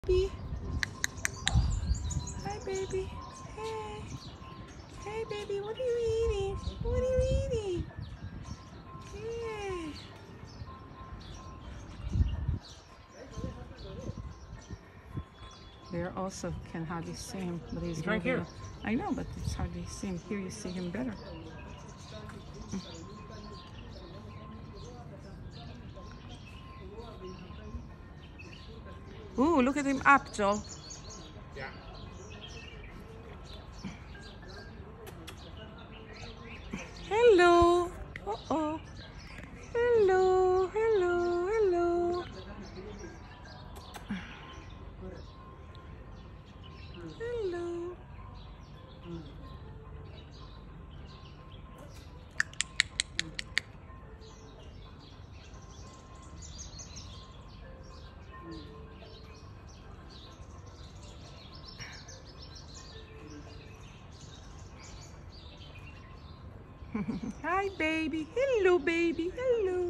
Baby. Hi, baby. Hey. Hey, baby. What are you eating? What are you eating? Yeah. There also can hardly see him, but he's right here. I know, but it's hardly see him. Here you see him better. Ooh, look at him up, Joel. Yeah. Hello. Uh-oh. Hello. Hello. Hello. Hello. Hi, baby. Hello, baby. Hello.